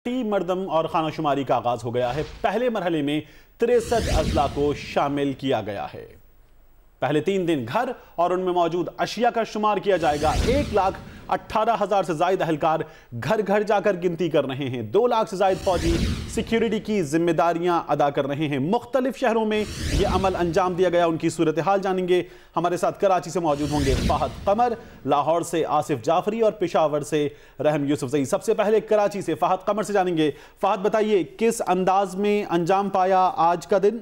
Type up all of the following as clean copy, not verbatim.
مردم اور خانہ شماری کا آغاز ہو گیا ہے۔ پہلے مرحلے میں 63 اضلاع کو شامل کیا گیا ہے۔ پہلے 3 دن گھر اور ان میں موجود اشیاء کا شمار کیا جائے گا۔ 1,18,000 سے زائد اہلکار گھر گھر جا کر گنتی کر رہے ہیں۔ 2 لاکھ سے زائد فوجی سیکیورٹی کی ذمہ داریاں ادا کر رہے ہیں۔ مختلف شہروں میں یہ عمل انجام دیا گیا، ان کی صورتحال جانیں گے۔ ہمارے ساتھ کراچی سے موجود ہوں گے فہد قمر، لاہور سے آصف جعفری اور پشاور سے رحم یوسف زئی۔ سب سے پہلے کراچی سے فہد قمر سے جانیں گے۔ فہد بتائیے کس انداز میں انجام پایا آج کا دن؟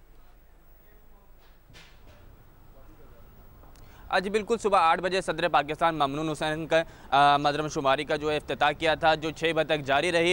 جی بالکل، صبح 8 بجے صدر پاکستان ممنون حسین کا مردم شماری کا جو افتتاح کیا تھا، جو 6 بجے تک جاری رہی۔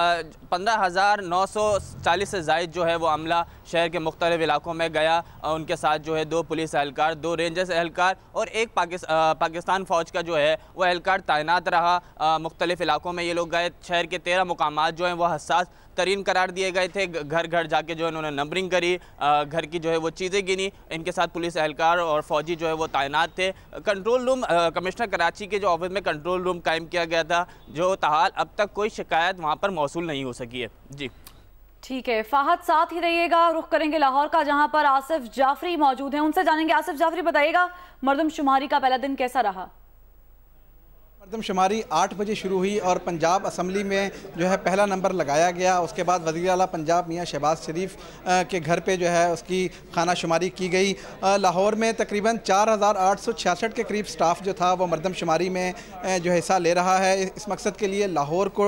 15,940 سے زائد جو ہے وہ عملہ شہر کے مختلف علاقوں میں گیا۔ ان کے ساتھ جو ہے 2 پولیس اہلکار، 2 رینجرز اہلکار اور 1 پاکستان فوج کا جو ہے وہ اہلکار تعینات رہا۔ مختلف علاقوں میں یہ لوگ گئے۔ شہر کے 13 مقامات جو ہیں وہ حساس ترین قرار دیے گئے تھے۔ گھر گھر جا کے جو انہوں نے نمبرنگ کری، گھر کی جو ہے وہ چیزیں گنی۔ ان کے ساتھ پولیس اہلکار اور فوجی جو ہے وہ تعینات تھے۔ کنٹرول روم، کمشنر کراچی کے جو آفس میں کنٹرول روم قائم کیا گیا تھا، جو تاحال اب تک کوئی شکایت وہاں پر موصول نہیں ہو سکی ہے۔ جی ٹھیک ہے فہد، ساتھ ہی رہیے گا۔ رخ کریں گے لاہور کا، جہاں پر آصف جعفری موجود ہیں، ان سے جانیں گے۔ آصف جعفری بتائیے گا مردم شماری کا پہلا دن کیسا رہا؟ مردم شماری 8 بجے شروع ہوئی اور پنجاب اسمبلی میں جو ہے پہلا نمبر لگایا گیا۔ اس کے بعد وزیر اعلیٰ پنجاب میاں شہباز شریف کے گھر پہ جو ہے اس کی خانہ شماری کی گئی۔ لاہور میں تقریباً 4,866 کے قریب سٹاف جو تھا وہ مردم شماری میں جو حصہ لے رہا ہے۔ اس مقصد کے لیے لاہور کو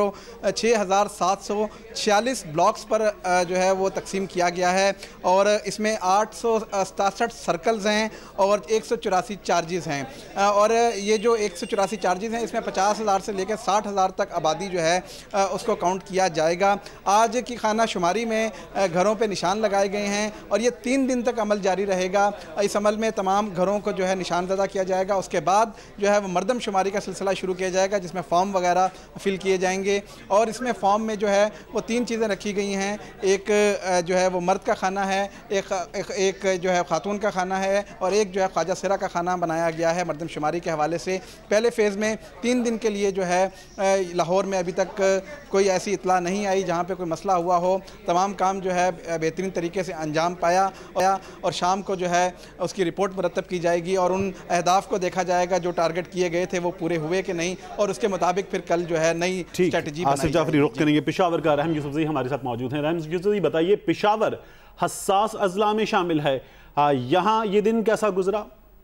6,746 بلاکس پر جو ہے وہ تقسیم کیا گیا ہے، اور اس میں 867 سرکلز ہیں اور 184 چارجز ہیں، اور یہ جو 184 چارجز ہیں اس میں 50,000 سے لے کے 60,000 تک آبادی جو ہے اس کو کاؤنٹ کیا جائے گا۔ آج کی خانہ شماری میں گھروں پہ نشان لگائے گئے ہیں اور یہ 3 دن تک عمل جاری رہے گا۔ اس عمل میں تمام گھروں کو جو ہے نشان زدہ کیا جائے گا۔ اس کے بعد جو ہے وہ مردم شماری کا سلسلہ شروع کیا جائے گا، جس میں فارم وغیرہ فل کیے جائیں گے، اور اس میں فارم میں جو ہے وہ 3 چیزیں رکھی گئی ہیں۔ ایک جو ہے وہ مرد کا خانہ ہے، ایک جو ہے خاتون کا خانہ ہے، اور ایک جو ہے خواجہ سرا کا خانہ بنایا گیا ہے مردم شماری کے حوالے سے۔ پہلے فیز میں 3 دن کے لیے جو ہے لاہور میں ابھی تک کوئی ایسی اطلاع نہیں آئی جہاں پہ کوئی مسئلہ ہوا ہو۔ تمام کام جو ہے بہترین طریقے سے انجام پایا، اور شام کو جو ہے اس کی رپورٹ مرتب کی جائے گی اور ان اہداف کو دیکھا جائے گا جو ٹارگٹ کیے گئے تھے وہ پورے ہوئے کہ نہیں، اور اس کے مطابق پھر کل جو ہے نئی اسٹریٹجی بنائی آصف جعفری رخ کریں گے پشاور کا۔ رحم یوسف زئی ہمارے ساتھ موجود ہیں۔ رحم یوسف زئی بتائیے، پشاور حساس اضلاع میں شامل ہے، یہاں یہ دن کیسا گزرا؟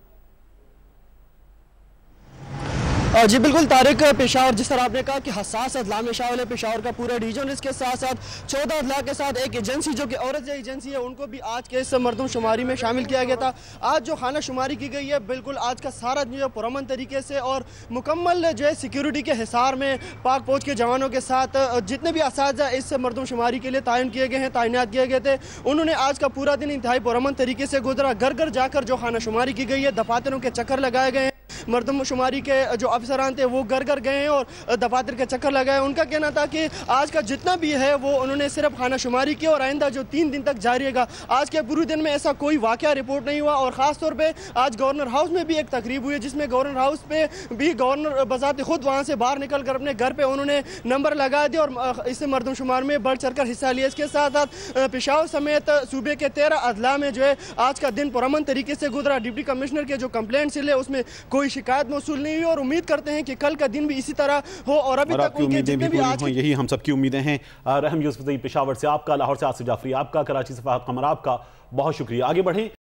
جی بالکل طارق، پشاور جس طرح آپ نے کہا کہ حساس اضلاع میں شامل ہے پشاور کا پورا ریجن، اس کے ساتھ ساتھ 14 اضلاع کے ساتھ ایک ایجنسی جو کہ عورت ایجنسی ہے، ان کو بھی آج کے اس مردم شماری میں شامل کیا گیا تھا۔ آج جو خانہ شماری کی گئی ہے بالکل آج کا سارا جو پرامن طریقے سے اور مکمل جو ہے سیکیورٹی کے حصار میں پاک فوج کے جوانوں کے ساتھ جتنے بھی اساتذہ اس مردم شماری کے لیے تعین کیے گئے ہیں، تعینات کیے گئے تھے، انہوں نے آج کا پورا دن انتہائی پرامن طریقے سے گزرا۔ گھر گھر جا کر جو خانہ شماری کی گئی ہے، دفاتروں کے چکر لگائے گئے ہیں۔ مردم شماری کے جو افسران تھے وہ گھر گھر گئے ہیں اور دفاتر کے چکر لگائے۔ ان کا کہنا تھا کہ آج کا جتنا بھی ہے وہ انہوں نے صرف خانہ شماری کی، اور آئندہ جو 3 دن تک جاری رہے گا۔ آج کے پورے دن میں ایسا کوئی واقعہ رپورٹ نہیں ہوا، اور خاص طور پہ آج گورنر ہاؤس میں بھی ایک تقریب ہوئی ہے، جس میں گورنر ہاؤس پہ بھی گورنر بذات خود وہاں سے باہر نکل کر اپنے گھر پہ انہوں نے نمبر لگا دیا اور اس مردم شمار میں بڑھ چڑھ کر حصہ لیا۔ اس کے ساتھ ساتھ پشاور سمیت صوبے کے 13 اضلاع میں جو ہے آج کا دن پرامن طریقے سے گزرا۔ ڈپٹی کمشنر کے جو کمپلینٹ سل ہے اس میں کوئی شکایت موصول نہیں ہوئی، اور امید کرتے ہیں کہ کل کا دن بھی اسی طرح ہو، اور ابھی تک ان کے جتنے بھی آج یہی ہم سب کی امیدیں ہیں۔ رحم یوسف زئی پشاور سے آپ کا، لاہور سے آصف جعفری آپ کا، کراچی سے فہد قمر آپ کا بہت شکریہ۔ آگے بڑھیں۔